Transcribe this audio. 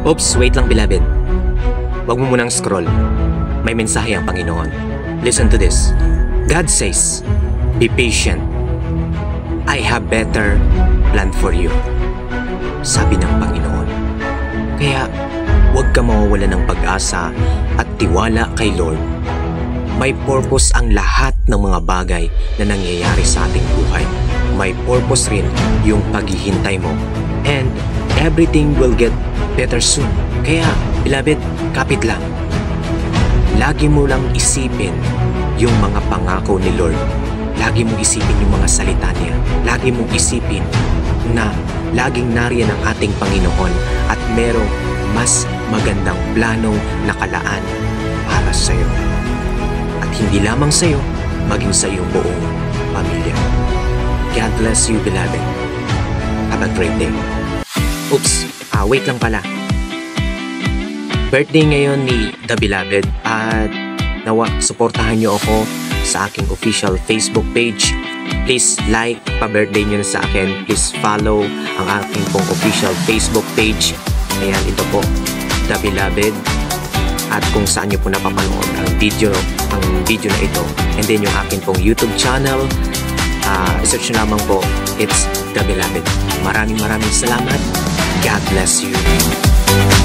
Oops, wait lang beloved. Huwag mo munang scroll. May mensahe ang Panginoon. Listen to this. God says, be patient. I have better plan for you. Sabi ng Panginoon. Kaya, huwag ka mawawala ng pag-asa at tiwala kay Lord. May purpose ang lahat ng mga bagay na nangyayari sa ating buhay. May purpose rin yung paghihintay mo. And everything will get better soon. Kaya, beloved, kapit lang. Lagi mo lang isipin yung mga pangako ni Lord. Lagi mong isipin yung mga salita niya. Lagi mong isipin na laging nariyan ang ating Panginoon at merong mas magandang planong nakalaan para sa'yo. At hindi lamang sa'yo, maging sa iyong buong pamilya. God bless you, beloved. Have a great day. Oops, wait lang pala. Birthday ngayon ni The Beloved at nawa, suportahan niyo ako sa aking official Facebook page. Please like, pa-birthday niyo na sa akin. Please follow ang aking pong official Facebook page. Ayan, ito po, The Beloved. At kung saan niyo po napapanood ang video na ito. And then yung akin pong YouTube channel, search nyo lamang po, it's The Beloved. Maraming salamat. God bless you.